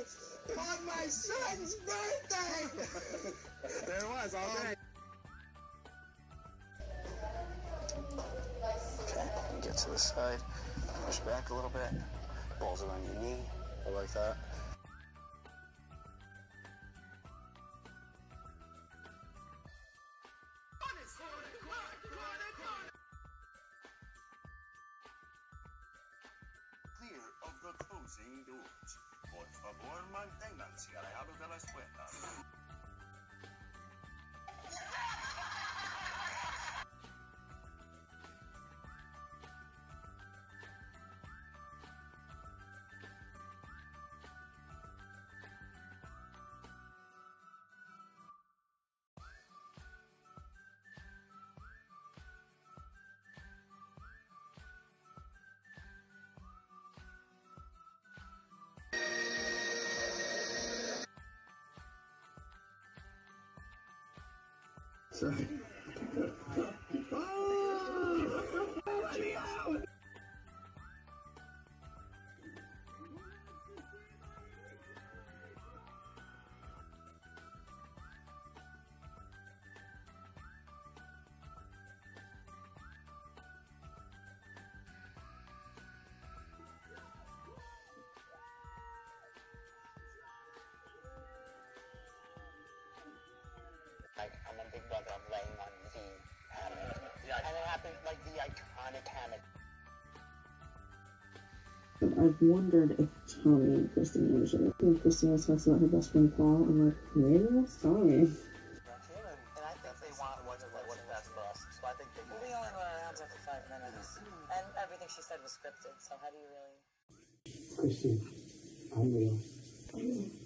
on my son's birthday! There it was, all day. Okay, get to the side, push back a little bit, balls around your knee, I like that. Clear of the closing doors. Por favor, manténganse alejados de las puertas. Sorry. Oh! Let me out! Like, I'm a big brother, I'm laying on the hammock. Yeah, and it happened, like, the iconic hammock. I've wondered if Tommy and Kristen knew each other. When Kristen talks about her best friend Paul, I'm like, maybe that's Tommy. And I think they want what's best for us. So I think they we only went around for 5 minutes. And everything she said was scripted, so how do you really... Kristen, I'm real.